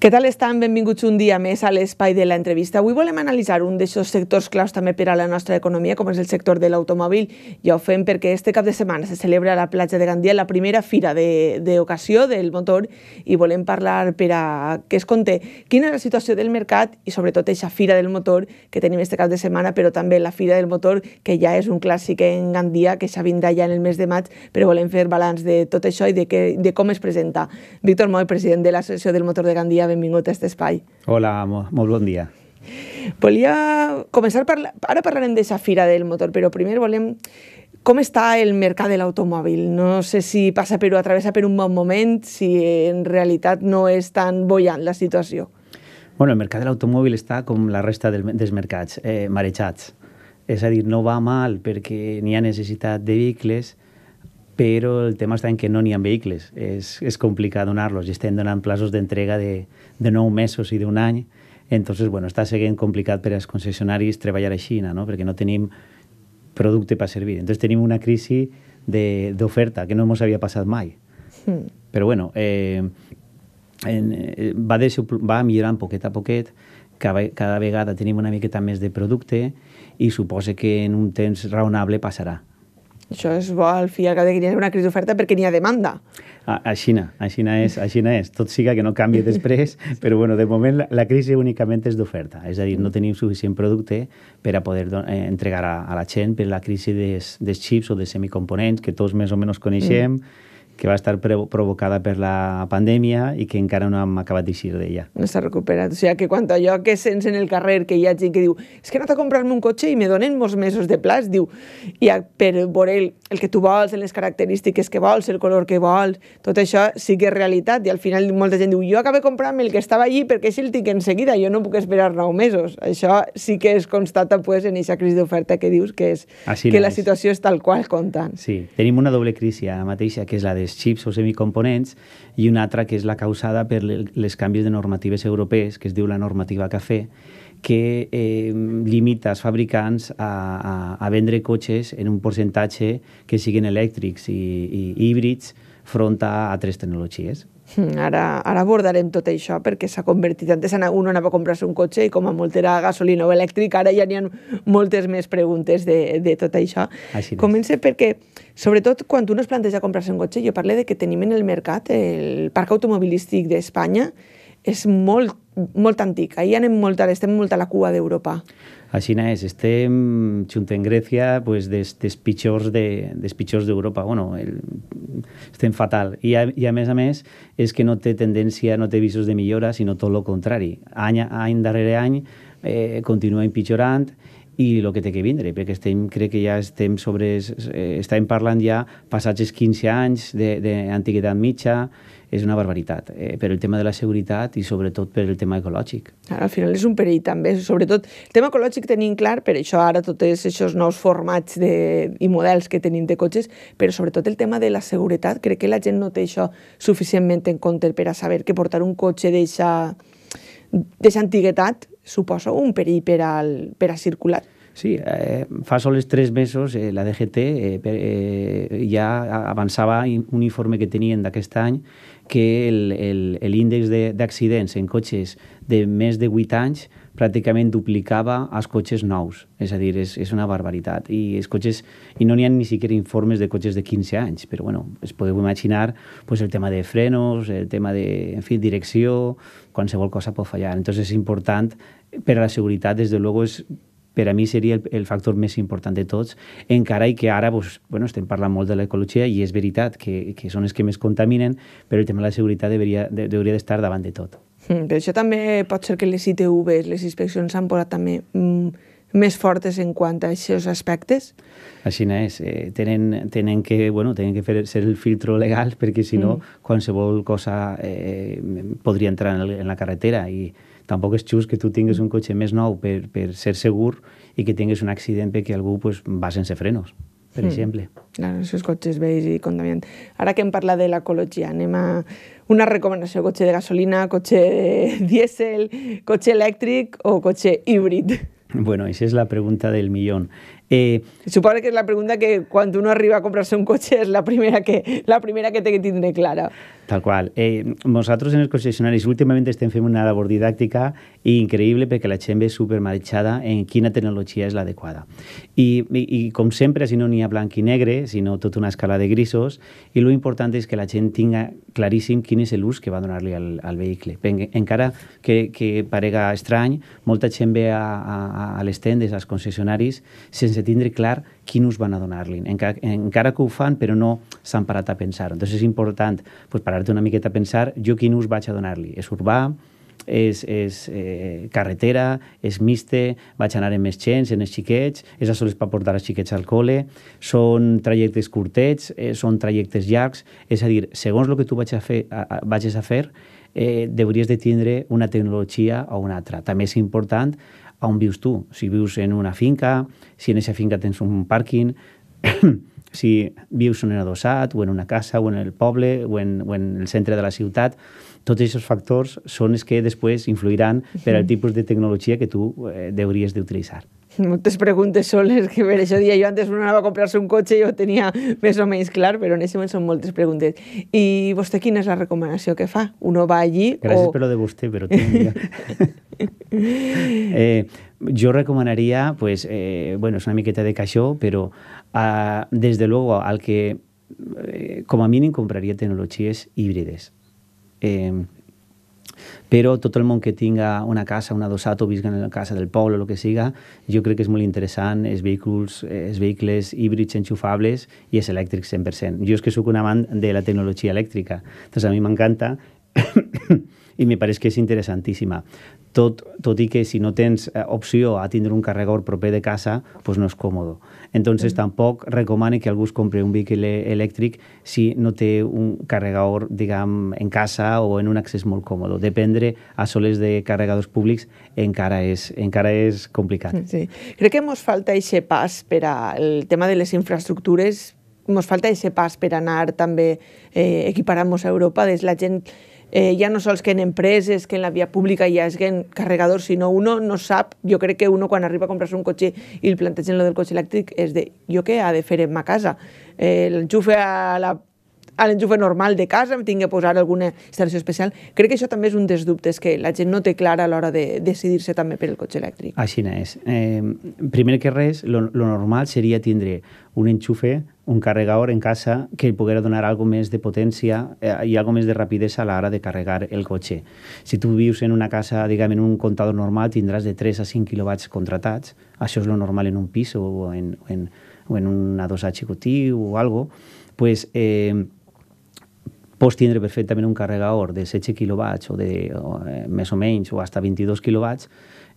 Què tal estan? Benvinguts un dia més a l'espai de l'entrevista. Avui volem analitzar un d'aquests sectors claus també per a la nostra economia, com és el sector de l'automòbil. Ja ho fem perquè este cap de setmana se celebra a la platja de Gandia la primera fira d'ocasió del motor i volem parlar per a què es conté, quina és la situació del mercat i sobretot aquesta fira del motor que tenim este cap de setmana, però també la fira del motor, que ja és un clàssic en Gandia, que ja vindrà ja en el mes de maig, però volem fer balanç de tot això i de com es presenta. Víctor Moll, president de l'Associació del Motor de Gandia, benvingut a aquest espai. Hola, molt bon dia. Volia començar, ara parlarem d'aquesta fira del motor, però primer volem com està el mercat de l'automòbil. No sé si passa per o atravessa per un bon moment, si en realitat no és tan bollant la situació. Bueno, el mercat de l'automòbil està com la resta dels mercats, marejats. És a dir, no va mal perquè n'hi ha necessitat de vehicles, però el tema està en que no n'hi ha vehicles. És complicat donar-los i estem donant plaços d'entrega de 9 mesos i d'un any. Entonces, bueno, està sent complicat per als concessionaris treballar així, no? Perquè no tenim producte per servir. Entonces tenim una crisi d'oferta que no ens havia passat mai. Però bueno, va millorant poquet a poquet, cada vegada tenim una miqueta més de producte i suposa que en un temps raonable passarà. Això és bo, al fi, que hi ha una crisi d'oferta perquè n'hi ha demanda. Així és. Tot siga que no canvi després, però bueno, de moment la crisi únicament és d'oferta. És a dir, no tenim suficient producte per a poder entregar a la gent per la crisi dels xips o de semicomponents que tots més o menys coneixem, que va estar provocada per la pandèmia i que encara no hem acabat d'eixir d'ella. No s'ha recuperat. O sigui, que quan allò que sents en el carrer, que hi ha gent que diu és que he anat a comprar-me un cotxe i me donen molts mesos de plaç, diu, i per veure el que tu vols, les característiques que vols, el color que vols, tot això sí que és realitat i al final molta gent diu, jo acabé comprant-me el que estava allí perquè si el tinc en seguida, jo no puc esperar 9 mesos. Això sí que es constata pues, en aquesta crisi d'oferta que dius que és que la situació és tal qual comptant. Sí, tenim una doble crisi ara mateixa, que és la dels xips o semicomponents, i una altra que és la causada per les canvis de normatives europees, que es diu la normativa cafè, que limita els fabricants a vendre cotxes en un percentatge que siguin elèctrics i híbrids front a altres tecnologies. Ara abordarem tot això perquè s'ha convertit, antes un anava a comprar-se un cotxe i com a molt era gasolina o elèctric, ara ja n'hi ha moltes més preguntes de tot això. Comença perquè, sobretot quan un es planteja comprar-se un cotxe, jo parlo de que tenim en el mercat, el parc automobilístic d'Espanya és molt antic, ahir estem molt a la cua d'Europa. Així és, estem junt en Grècia dels pitjors d'Europa. Bueno, estem fatal. I a més, és que no té tendència, no té visos de millora, sinó tot el contrari. Any darrere any continua empitjorant i el que té que vindre, perquè crec que ja estem parlant ja passats els 15 anys d'antiguitat mitja, és una barbaritat, per el tema de la seguretat i sobretot per el tema ecològic. Al final és un perill també, sobretot el tema ecològic tenim clar, per això ara tots aquests nous formats i models que tenim de cotxes, però sobretot el tema de la seguretat, crec que la gent no té això suficientment en compte per a saber que portar un cotxe d'aquesta antiguitat suposa un perill per a circular. Sí, fa sols 3 mesos la DGT ja avançava un informe que tenien d'aquest any que l'índex d'accidents en cotxes de més de 8 anys pràcticament duplicava els cotxes nous. És a dir, és una barbaritat. I no n'hi ha ni siquiera informes de cotxes de 15 anys, però bueno, es podeu imaginar el tema de frenos, el tema de direcció, qualsevol cosa pot fallar. Entonces és important per a la seguretat, des de luego per a mi seria el factor més important de tots, encara que ara estem parlant molt de l'ecologia i és veritat que són els que més contaminen, però el tema de la seguretat hauria d'estar davant de tot. Per això també pot ser que les ITVs, les inspeccions s'han posat també més fortes en quant a aquests aspectes? Així és, tenen que ser el filtro legal perquè si no qualsevol cosa podria entrar en la carretera i tampoc és just que tu tinguis un cotxe més nou per ser segur i que tinguis un accident perquè algú va sense frenos, per exemple. Clar, els cotxes vells i contaminants. Ara que hem parlat de l'ecologia, anem a una recomanació: cotxe de gasolina, cotxe dièsel, cotxe elèctric o cotxe híbrid? Bueno, això és la pregunta del millón. Suposo que és la pregunta que quan uno arriba a comprar-se un cotxe és la primera que té que tindre clara. Tal qual. Nosaltres en els concessionaris últimament estem fent una labor didàctica increïble perquè la gent ve supermarxada en quina tecnologia és l'adequada. I com sempre, si no n'hi ha blanc i negre, sinó tota una escala de grisos, i lo important és que la gent tinga claríssim quin és l'ús que va donar-li al vehicle. Encara que parega estrany, molta gent ve a les tendes, als concessionaris, sense tindre clar quin ús van a donar-li. Encara que ho fan, però no s'han parat a pensar. Entonces és important parar-te una miqueta a pensar jo quin ús vaig a donar-li. És urbà, és carretera, és mixte, vaig anar amb més gens, en els xiquets, és a sols per portar els xiquets al col·le, són trajectes curtets, són trajectes llargs, és a dir, segons el que tu vagis a fer, hauries de tindre una tecnologia o una altra. També és important on vius tu. Si vius en una finca, si en aquesta finca tens un pàrquing, si vius en un adossat, o en una casa, o en el poble, o en el centre de la ciutat, tots aquests factors són els que després influiran per al tipus de tecnologia que tu hauries d'utilitzar. Moltes preguntes són les que per això dia jo antes uno anava a comprar-se un cotxe i ho tenia més o menys clar, però en aquest moment són moltes preguntes. I vostè quina és la recomanació que fa? Uno va allí Gràcies per lo de vostè, però tu jo recomanaria, pues, bueno, és una miqueta de caixó, però des de luego al que com a mínim compraria tecnologies híbrides. Però tot el món que tinga una casa, un adossat o visca en la casa del poble o el que siga, jo crec que és molt interessant els vehicles híbrids enxufables i els elèctrics 100%. Jo és que sóc un amant de la tecnologia elèctrica, doncs a mi m'encanta i me pareix que és interessantíssima. Tot i que si no tens opció a tindre un carregador proper de casa, pues no és còmode. Entonces tampoc recomane que algú es compri un vehicle elèctric si no té un carregador, diguem, en casa o en un accés molt còmode. Dependre a soles de carregadors públics encara és complicat. Sí. Crec que ens falta aquest pas per al tema de les infraestructures, ens falta aquest pas per anar també equiparant-nos a Europa, des la gent ja no sols que en empreses, que en la via pública hi hagi carregadors, sinó uno no sap, jo crec que uno quan arriba a comprar-se un cotxe i el plantegen lo del cotxe elèctric és de, jo què ha de fer en ma casa? L'enxufe a l'enxufe normal de casa, em tinc que posar alguna instal·lació especial. Crec que això també és un dels dubtes que la gent no té clara a l'hora de decidir-se també per el cotxe elèctric. Així és. Primer que res, lo normal seria tindre un enxufe, un carregador en casa que el poguera donar algo més de potència i algo més de rapidesa a l'hora de carregar el cotxe. Si tu vius en una casa, diguem, en un comptador normal, tindràs de 3 a 5 quilowatts contratats. Això és lo normal en un pis o en un adossat xicotiu o algo. Pues, pots tindre perfectament un carregador de 16 quilowatts o més o menys o fins a 22 quilowatts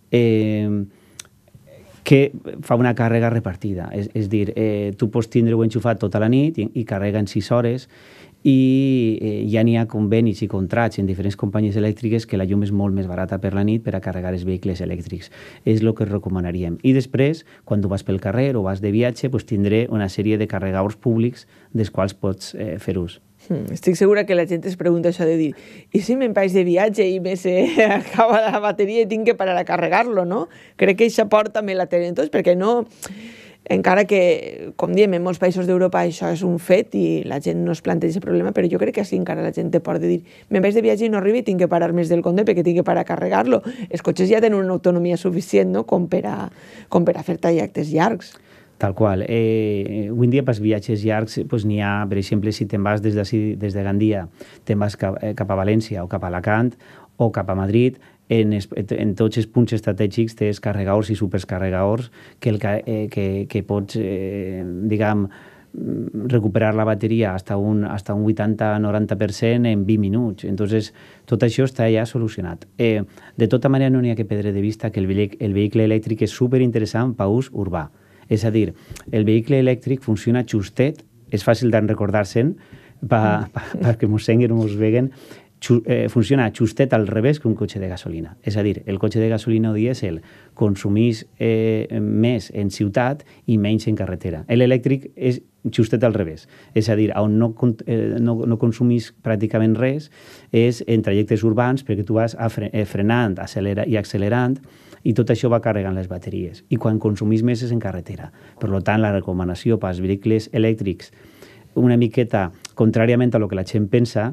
que fa una càrrega repartida. És dir, tu pots tindre-ho enxufat tota la nit i carrega en 6 hores i ja n'hi ha convenis i contrats en diferents companyies elèctriques que la llum és molt més barata per la nit per a carregar els vehicles elèctrics. És el que recomanaríem. I després, quan tu vas pel carrer o vas de viatge, pues tindré una sèrie de carregadors públics dels quals pots fer ús. Estic segura que la gent es pregunta això de dir i si me'n vaig de viatge i me acaba la bateria i tinc que parar a carregar-lo, no? Crec que això porta també la tele. Entonces, perquè no... Encara que, com diem, en molts països d'Europa això és un fet i la gent no es planteja aquest problema, però jo crec que així encara la gent té por de dir me'n vaig de viatge i no arribo i tinc que parar més del compte perquè tinc que parar a carregar-lo. Els cotxes ja tenen una autonomia suficient, no?, com per a fer trajectes llargs. Tal qual. Avui en dia, pels viatges llargs, n'hi ha, per exemple, si te'n vas des de Gandia, te'n vas cap a València o cap a Alacant o cap a Madrid, en tots els punts estratègics tens carregadors i supercarregadors que pots, diguem, recuperar la bateria hasta un 80-90% en 20 minuts. Entonces, tot això està ja solucionat. De tota manera, no n'hi ha que perdre de vista que el vehicle elèctric és superinteressant per ús urbà. És a dir, el vehicle elèctric funciona justet, és fàcil de recordar-se'n, perquè mos senguen o mos veguen, funciona justet al revés que un cotxe de gasolina. És a dir, el cotxe de gasolina o dièsel consumís més en ciutat i menys en carretera. L'elèctric és justet al revés. És a dir, on no consumís pràcticament res és en trajectes urbans perquè tu vas frenant i accelerant i tot això va carregant les bateries. I quan consumís més és en carretera. Per tant, la recomanació pels vehicles elèctrics una miqueta, contràriament a lo que la gent pensa,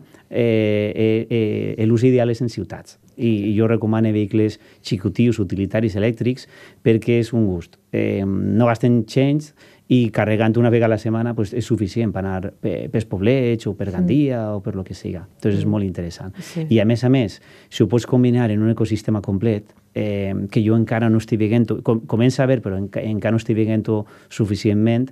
l'ús ideal és en ciutats. I jo recomano vehicles xicottius, utilitaris elèctrics, perquè és un gust. No gasten gens i carregant una vegada a la setmana pues, és suficient per anar pels poblets o per Gandia o per lo que siga. Entonces és molt interessant. Sí. I a més, si ho pots combinar en un ecosistema complet, que jo encara no estic veient, comença a veure, però encara no estic veient suficientment,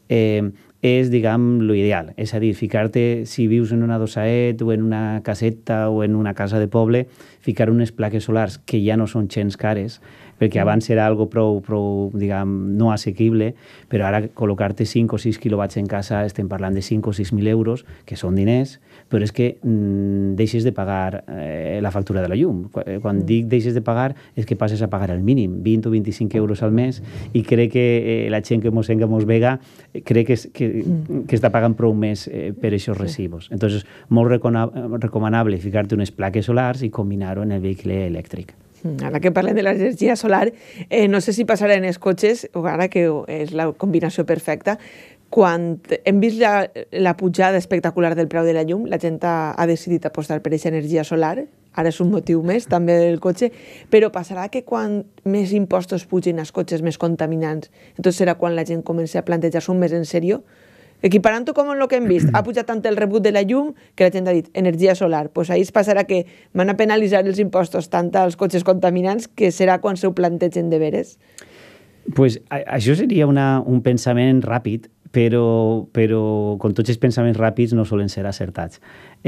és, diguem, l'ideal. És a dir, ficar-te, si vius en una dosaet o en una caseta o en una casa de poble, ficar unes plaques solars que ja no són gens cares, perquè abans era algo prou, diguem, no assequible, però ara col·locar-te 5 o 6 quilowatts en casa estem parlant de 5 o 6.000 euros, que són diners, però és que deixes de pagar la factura de la llum. Quan dic deixes de pagar, és que passes a pagar el mínim, 20 o 25 euros al mes, i crec que la gent que mos vega crec que està pagant prou més per aquests recibos. Entonces, molt recomanable ficar-te unes plaques solars i combinar-ho en el vehicle elèctric. Ara que parlem de l'energia solar, no sé si passarà en els cotxes, o ara que és la combinació perfecta, quan hem vist la pujada espectacular del preu de la llum, la gent ha decidit apostar per aquesta energia solar, ara és un motiu més també del cotxe, però passarà que quan més impostos pugin als cotxes més contaminants, entonces serà quan la gent comença a plantejar-s'ho més en sèrio? Equiparant-ho com en el que hem vist, ha pujat tant el rebut de la llum que la gent ha dit energia solar. Pues ahir es passarà que van a penalitzar els impostos tant als cotxes contaminants que serà quan s'ho plantegen de veres. Pues això seria un pensament ràpid, però com tots els pensaments ràpids no solen ser acertats.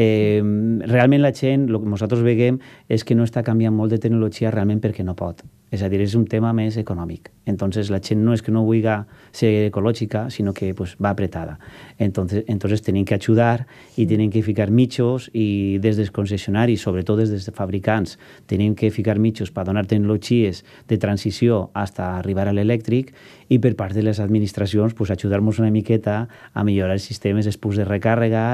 Realment la gent, el que nosaltres veiem és que no està canviant molt de tecnologia realment perquè no pot. És a dir, és un tema més econòmic. Entonces, la gent no és que no vulgui ser ecològica, sinó que pues, va apretada. Entonces tenim que ajudar i tenim que ficar mitjos i des dels concessionaris, sobretot des dels fabricants, tenim que ficar mitjos per donar tecnologies de transició fins a arribar a l'elèctric i per part de les administracions pues, ajudar-nos una miqueta a millorar els sistemes de recàrrega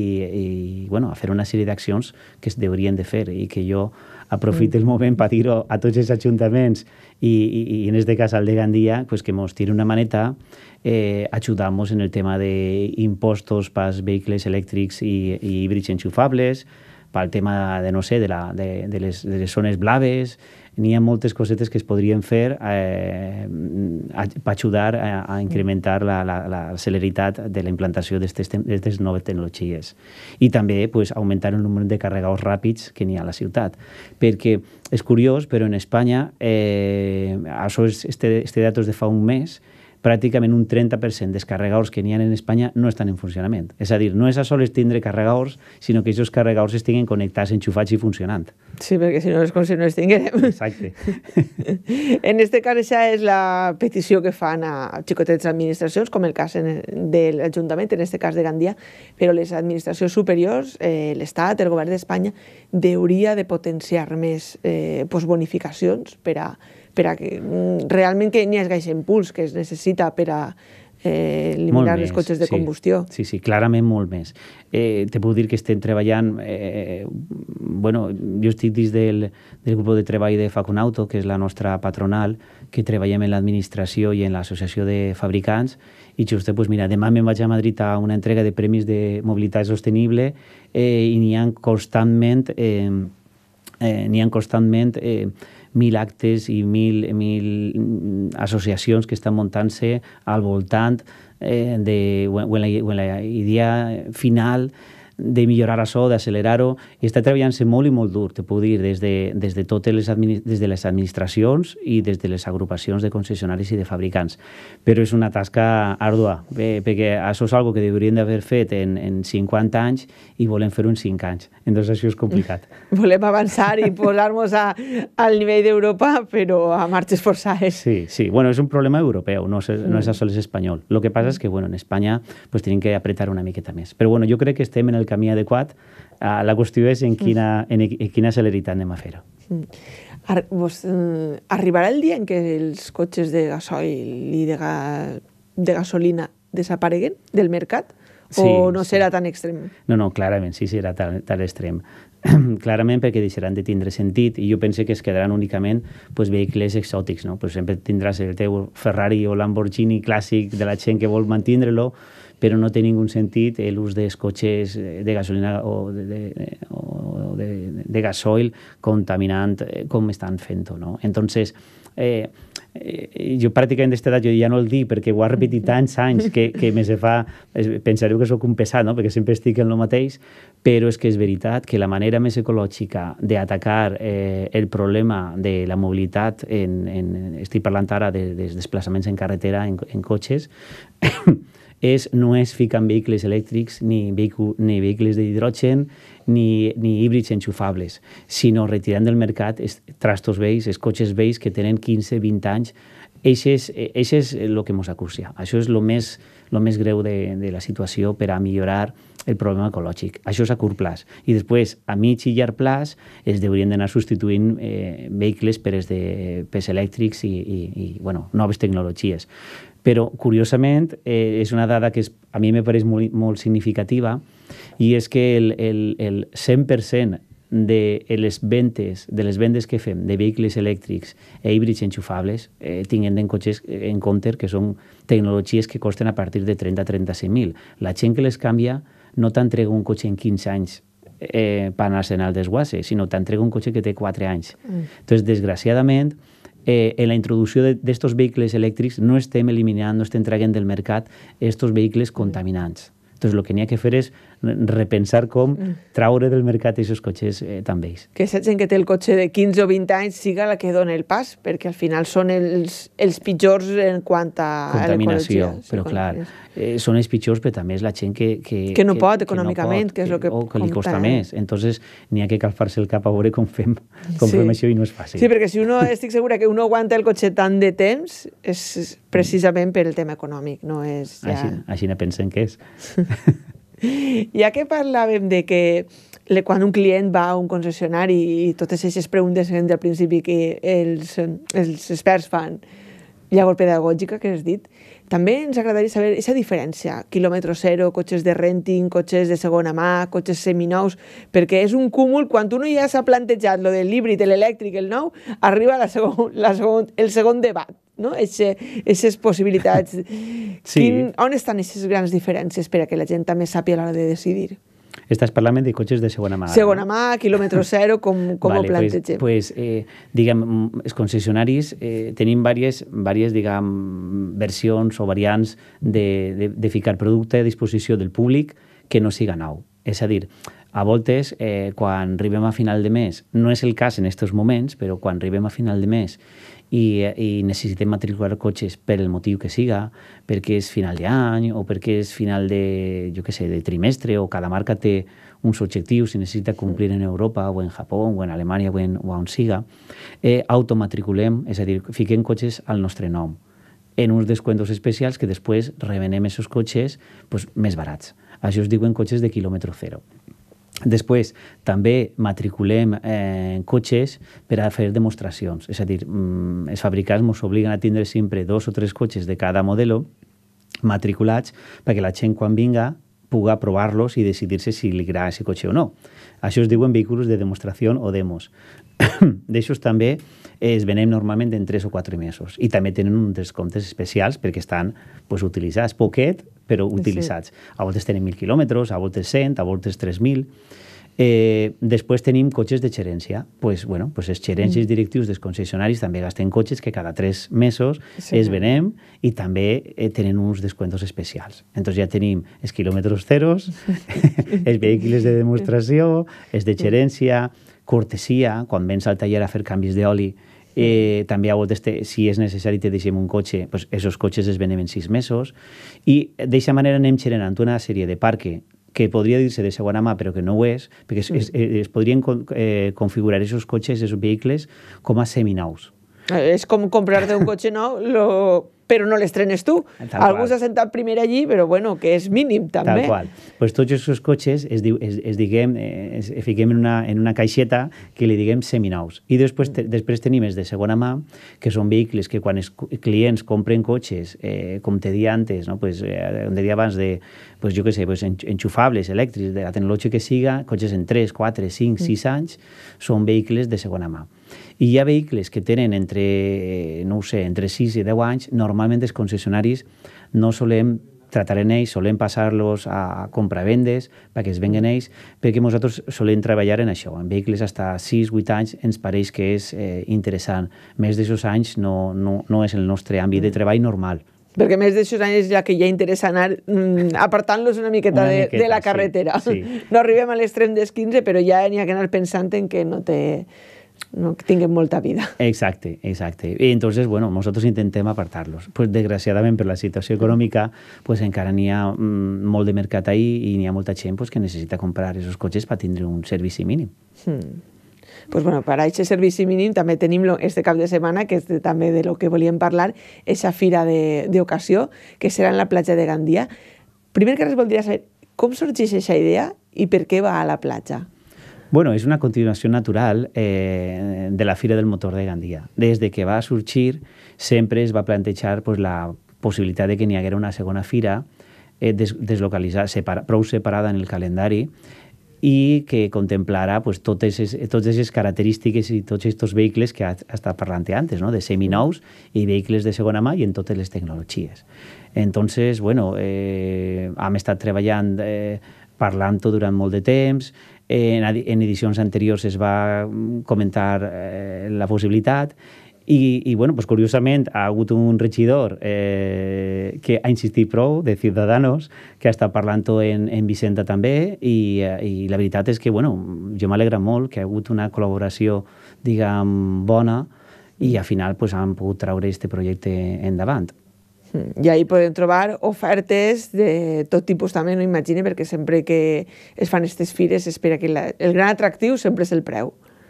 i bueno, a fer una sèrie d'accions que es deurien de fer i que jo aprofito el moment per dir-ho a tots els ajuntaments i en este cas al de Gandia, pues que ens tiri una maneta ajudant-nos en el tema d'impostos pels vehicles elèctrics i híbrids enxufables, pel tema de, no sé, de les zones blaves. N'hi ha moltes cosetes que es podrien fer per ajudar a incrementar la celeritat de la implantació d'aquestes noves tecnologies. I també pues, augmentar el número de carregadors ràpids que n'hi ha a la ciutat. Perquè és curiós, però en Espanya, això és datos de fa un mes, pràcticament un 30% dels carregadors que n'hi ha en Espanya no estan en funcionament. És a dir, no és a sols tindre carregadors, sinó que aquests carregadors estiguin connectats, enxufats i funcionant. Sí, perquè si no és com si no els tinguérem. Exacte. En aquest cas, aquesta és la petició que fan a xicotets administracions, com el cas de l'Ajuntament, en aquest cas de Gandia, però les administracions superiors, l'Estat, el govern d'Espanya, hauria de potenciar més bonificacions per a que realment que n'hi hagi impuls que es necessita per a eliminar els cotxes de combustió. Sí, clarament molt més. Te puc dir que estem treballant... Bueno, jo estic dins del grup de treball de Facunauto, que és la nostra patronal, que treballem en l'administració i en l'associació de fabricants, i just, pues mira, demà me'n vaig a Madrid a una entrega de premis de mobilitat sostenible i n'hi ha constantment 1.000 actes i 1.000 associacions que estan muntant-se al voltant o en la idea final de millorar això, d'accelerar-ho, i està treballant-se molt i molt dur, te puc dir, des de totes les administracions i des de les agrupacions de concessionaris i de fabricants. Però és una tasca ardua, perquè això és una cosa que haurien d'haver fet en 50 anys i volem fer-ho en 5 anys. Entonces això és complicat. Volem avançar i posar-nos al nivell d'Europa, però a marxes forçades. Sí. Bueno, és un problema europeu, no és sols espanyol. El que passa és que, bueno, en Espanya pues, tenim que apretar una miqueta més. Però, bueno, jo crec que estem en el camí adequat. La qüestió és en quina celeritat anem a fer-ho. Arribarà el dia en què els cotxes de gasoil i de gasolina desapareguen del mercat? O no serà tan extrem? No, clarament, sí serà tan extrem. clarament perquè deixaran de tindre sentit i jo penso que es quedaran únicament pues, vehicles exòtics. No? Pues sempre tindràs el teu Ferrari o Lamborghini clàssic de la gent que vol mantindre-lo, però no té ningú sentit l'ús dels cotxes de gasolina o de gasoil contaminant com estan fent-ho. No? Entonces, jo pràcticament d'aquesta edat, jo ja no el dic perquè ho ha repetit tants anys que me se fa, pensareu que soc un pesat, no? Perquè sempre estic en el mateix, però és que és veritat que la manera més ecològica d'atacar el problema de la mobilitat, estic parlant ara dels desplaçaments en carretera, en cotxes, no és ficar en vehicles elèctrics ni vehicles d'hidrogen ni híbrids enxufables, sinó retirant del mercat els trastos vells, els cotxes vells que tenen 15-20 anys. Això és el que ens acucia. Això és el més greu de la situació per a millorar el problema ecològic. Això és a curt plaç. I després, a mig i llarg plaç, es deurien d'anar substituint vehicles per els elèctrics i noves tecnologies. Però, curiosament, és una dada que a mi me pareix molt significativa i és que el 100% de les vendes que fem de vehicles elèctrics i híbrids enxufables tinguent en compte que són tecnologies que costen a partir de 30-35.000. La gent que les canvia no t'entrega un cotxe en 15 anys per anar-se'n al desguasse, sinó t'entrega un cotxe que té 4 anys. Entonces, desgraciadament, en la introducció d'estos vehicles elèctrics no estem eliminant, no estem traient del mercat estos vehicles contaminants. Entonces, el que n'hi ha que fer és repensar com traure del mercat aquests cotxes tan vells. Que aquesta gent que té el cotxe de 15 o 20 anys siga la que dona el pas, perquè al final són els pitjors en quant a contaminació, però clar, són els pitjors, però també és la gent que no pot econòmicament, que és el que li costa més. Entonces, n'hi ha que calfar-se el cap a veure com fem això i no és fàcil. Sí, perquè si estic segura que uno aguanta el cotxe tant de temps, és precisament per el tema econòmic, no és ja... Així ne pensen que és. Ja que parlàvem de que quan un client va a un concessionari i totes aquestes preguntes del principi que els experts fan, llavors pedagògica, que has dit, també ens agradaria saber aquesta diferència, quilòmetre zero, cotxes de renting, cotxes de segona mà, cotxes seminous, perquè és un cúmul, quan uno ja s'ha plantejat lo del híbrid, l'elèctric, el nou, arriba el segon debat, no? Aquestes possibilitats. Sí. On estan aquestes grans diferències per a que la gent també sàpiga a l'hora de decidir? Estàs parlant de cotxes de segona mà. Segona mà, quilòmetre zero, com ho plantegem? Diguem, els concessionaris tenim diverses diguem, versions o variants de ficar producte a disposició del públic que no siga nou. És a dir, a voltes, quan arribem a final de mes, no és el cas en aquests moments, però quan arribem a final de mes i necessitem matricular cotxes per el motiu que siga, perquè és final d'any o perquè és final de trimestre, o cada marca té uns objectius i necessita complir en Europa o en Japó o en Alemanya o on siga, automatriculem, és a dir, fiquem cotxes al nostre nom en uns descuentos especials que després revenem aquests cotxes més barats. Això es diuen cotxes de quilòmetre zero. Després, també matriculem cotxes per a fer demostracions. És a dir, els fabricants ens obliguen a tindre sempre 2 o 3 cotxes de cada modelo matriculats perquè la gent, quan vinga, puga provar-los i decidir-se si li agrada aquest cotxe o no. Això es diuen vehicles de demostració o demos. D'aixòs també es venem normalment en 3 o 4 mesos i també tenen uns descomptes especials perquè estan utilitzats, poquet, però utilitzats. A voltes tenen 1.000 quilòmetres, a voltes 100, a voltes 3.000. Després tenim cotxes de xerència. Els gerents directius dels concessionaris també gasten cotxes que cada 3 mesos es venem i també tenen uns descuentos especials. Entonces ja tenim els quilòmetres zeros, els vehicles de demostració, els de xerència, cortesia, quan vens al taller a fer canvis d'oli, també a voltes, si és necessari, te deixem un cotxe, aquests cotxes es venem en 6 mesos, i d'aquesta manera anem generant una sèrie de parque que podria dir-se de segona mà, però que no ho és, perquè es podrien configurar aquests cotxes, aquests vehicles, com a seminous. És com comprar-te un cotxe nou, però no l'estrenes tu. Algú s'ha sentat primer allí, però bueno, que és mínim també. Tal qual. Pues tots aquests cotxes fiquem en una caixeta que li diguem seminous. I després tenim els de segona mà, que són vehicles que quan els clients compren cotxes, com te dia antes, no? Pues, on deia abans de, pues, jo què sé, pues, enxufables, elèctrics, de la tecnologia que siga, cotxes en 3, 4, 5, 6 anys, són vehicles de segona mà. I hi ha vehicles que tenen entre 6 i 10 anys, normalment els concessionaris no solem tratar en ells, solem passar-los a compravendes perquè es venguen ells, perquè nosaltres solem treballar en això. En vehicles fins a 6-8 anys ens pareix que és interessant. Més d'aquests anys no és el nostre àmbit de treball normal. Perquè més d'aixòs anys ja que ja interessa anar apartant-los una miqueta de la carretera. Sí. No arribem a l'extrem dels 15, però ja n'hi ha que anar pensant en que no tinguen molta vida. Exacte. I entonces, bueno, nosotros intentem apartar-los. Pues, desgraciadament, per la situació econòmica, pues, encara n'hi ha molt de mercat ahí i n'hi ha molta gent pues, que necessita comprar aquests cotxes per tindre un servici mínim. Pues bueno, per a aquest servici mínim també tenim este cap de setmana, que és també de lo que volíem parlar, aquesta fira d'ocasió, que serà en la platja de Gandia. Primer que res voldria saber com sorgeix aquesta idea i per què va a la platja. Bueno, és una continuació natural de la Fira del Motor de Gandia. Des de que va sorgir, sempre es va plantejar pues, la possibilitat de que n'hi haguera una segona fira deslocalitzada, prou separada en el calendari, i que contemplara pues, totes aquestes característiques i tots aquests vehicles que ha estat parlant antes, no? De seminous i vehicles de segona mà i en totes les tecnologies. Entonces, bueno, hem estat treballant, parlant-ho durant molt de temps. En edicions anteriors es va comentar la possibilitat i bueno, pues, curiosament ha hagut un regidor que ha insistit prou, de Ciudadanos, que ha estat parlant-ho en Vicenta també i la veritat és que bueno, jo m'alegra molt que ha hagut una col·laboració, diguem, bona i al final pues, han pogut traure aquest projecte endavant. I ahí podem trobar ofertes de tot tipus també, no imagine, perquè sempre que es fan aquestes fires espera que el gran atractiu sempre és el preu.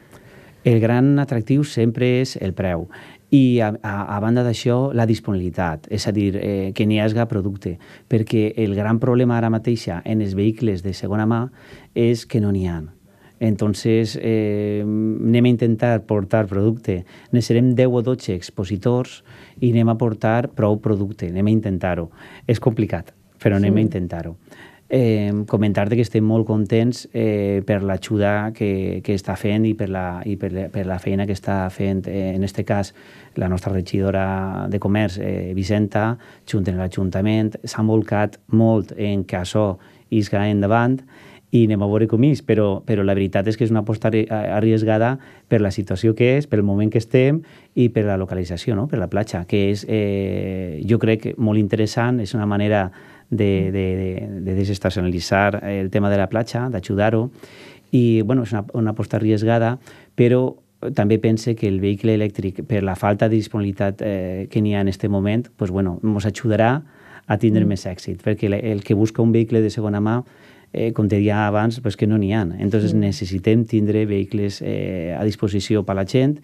El gran atractiu sempre és el preu i a banda d'això la disponibilitat, és a dir, que n'hi hagi producte, perquè el gran problema ara mateixa en els vehicles de segona mà és que no n'hi ha. Entonces, anem a intentar portar producte. Necessitarem 10 o 12 expositors i anem a portar prou producte, anem a intentar-ho. És complicat, però anem a intentar-ho. Comentar-te que estem molt contents per l'ajuda que està fent i per la feina que està fent, en aquest cas, la nostra regidora de Comerç, Vicenta, junt amb l'Ajuntament. S'ha volcat molt en que això isca endavant i anem a veure com és, però la veritat és que és una aposta arriesgada per la situació que és, pel moment que estem i per la localització, no? Per la platja, que és, jo crec, molt interessant, és una manera de desestacionalitzar el tema de la platja, d'ajudar-ho, i bueno, és una aposta arriesgada, però també pense que el vehicle elèctric, per la falta de disponibilitat que n'hi ha en aquest moment, pues, bueno, ens ajudarà a tindre més èxit, perquè el que busca un vehicle de segona mà, com te deia abans, pues que no n'hi ha. Entonces necessitem tindre vehicles a disposició per a la gent.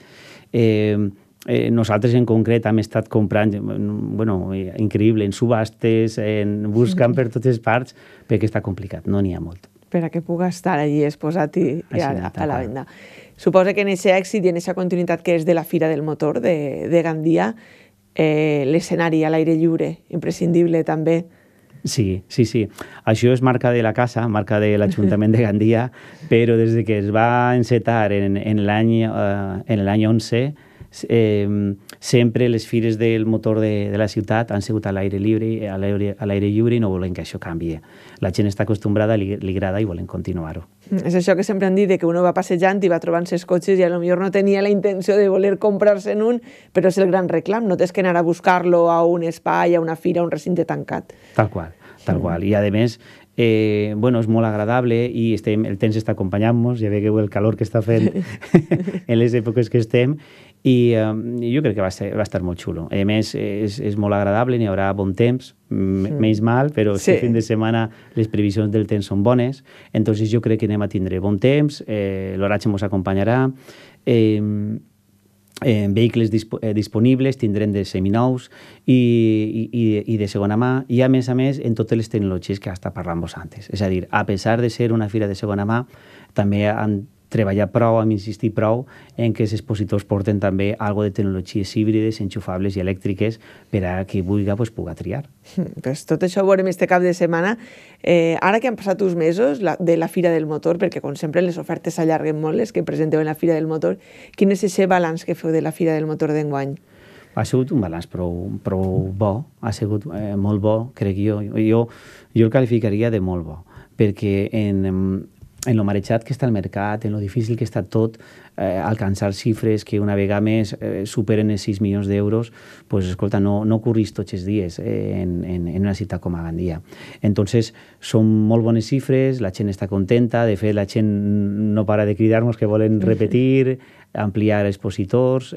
Nosaltres en concret hem estat comprant, bueno, increïble, en subhastes, buscant per totes parts, perquè està complicat, no n'hi ha molt. Per a que pugui estar allí exposat i a la venda. Suposa que en aquest èxit i en aquesta continuïtat que és de la Fira del Motor de Gandia, l'escenari a l'aire lliure, imprescindible també. Sí. Això és marca de la casa, marca de l'Ajuntament de Gandia, però des que es va encetar en l'any 11, sempre les fires del motor de la ciutat han sigut a l'aire lliure i no volen que això canvi. La gent està acostumbrada, li agrada i volen continuar-ho. És això que sempre han dit, que uno va passejant i va trobant els cotxes i potser no tenia la intenció de voler comprar-se'n un, però és el gran reclam, no tens que anar a buscar-lo a un espai, a una fira, a un recinte tancat. Tal qual. I a més, bueno, és molt agradable i el temps està acompanyant-nos, ja veieu el calor que està fent en les èpoques que estem i jo crec que va estar molt xulo. A més, és molt agradable, n'hi haurà bon temps, menys mal, però este fin de setmana les previsions del temps són bones, entonces jo crec que anem a tindre bon temps, l'oratge ens acompanyarà, vehicles disponibles, tindrem de seminous i de segona mà, i a més, en totes les tecnologies que hasta parlant vos antes. És a dir, a pesar de ser una fira de segona mà, també han treballat prou, hem insistit prou en que els expositors porten també algo de tecnologies híbrides, enxufables i elèctriques per a qui vulgui puga triar. Pues tot això ho veurem este cap de setmana. Ara que han passat uns mesos de la Fira del Motor, perquè com sempre les ofertes s'allarguen molt, les que presenteu en la Fira del Motor, quin és aquest balanç que feu de la Fira del Motor d'enguany? Ha sigut un balanç prou bo, ha sigut molt bo, crec jo. Jo el qualificaria de molt bo, perquè en lo marejat que està el mercat, en lo difícil que està tot, alcançar xifres que una vegada més superen els 6 milions d'euros, pues, escolta, no ocorreix tots els dies en una ciutat com a Gandia. Entonces, són molt bones xifres, la gent està contenta, de fet, la gent no para de cridar-nos que volen repetir, ampliar expositors,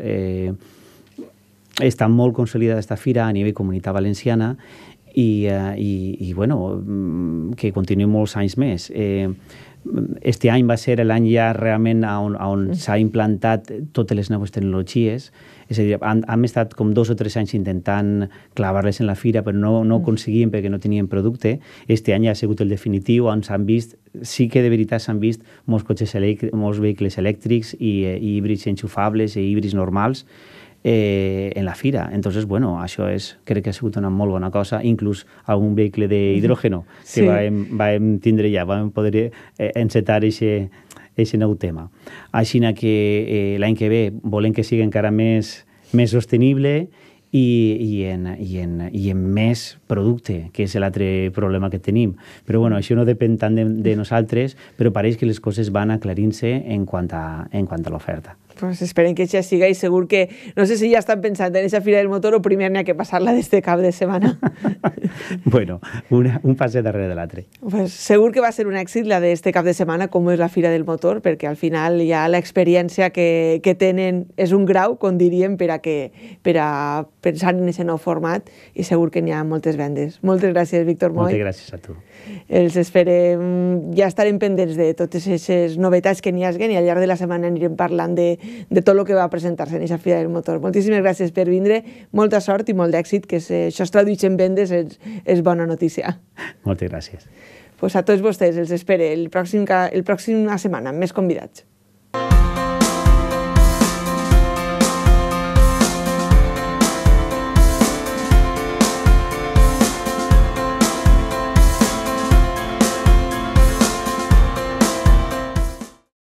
està molt consolidada esta fira a nivell comunitat valenciana i bueno, que continuï molts anys més. Este any va ser l'any ja realment on s'ha implantat totes les noves tecnologies, és a dir, hem estat com 2 o 3 anys intentant clavar-les en la fira, però no aconseguíem perquè no teníem producte. Este any ja ha sigut el definitiu, on s'han vist, sí que de veritat s'han vist molts vehicles elèctrics i híbrids enxufables i híbrids normals en la fira. Entonces, bueno, això crec que ha sigut una molt bona cosa, inclús algun vehicle d'hidrògeno que vam tindre ja, vam poder encetar aquest nou tema. Així que l'any que ve volem que sigui encara més sostenible i en més producte, que és l'altre problema que tenim. Però bueno, això no depèn tant de nosaltres, però pareix que les coses van aclarint-se en quant a l'oferta. Pues esperem que això siga i segur que, no sé si ja estan pensant en aquesta Fira del Motor o primer n'hi ha que passar-la d'este cap de setmana. Bueno, un passet darrere de l'altre. Pues segur que va ser un èxit la d'este cap de setmana, com és la Fira del Motor, perquè al final ja l'experiència que tenen és un grau, com diríem, per a pensar en aquest nou format, i segur que n'hi ha moltes vendes. Moltes gràcies, Víctor Moy. Moltes gràcies a tu. Els esperem, ja estarem pendents de totes aquestes novetats que n'hi haguen i al llarg de la setmana anirem parlant de tot el que va presentar-se en aquesta Fira del Motor. Moltíssimes gràcies per vindre, molta sort i molt d'èxit, que això es traduït en vendes és bona notícia. Moltes gràcies. Pues a tots vostès els espere la pròxima setmana amb més convidats.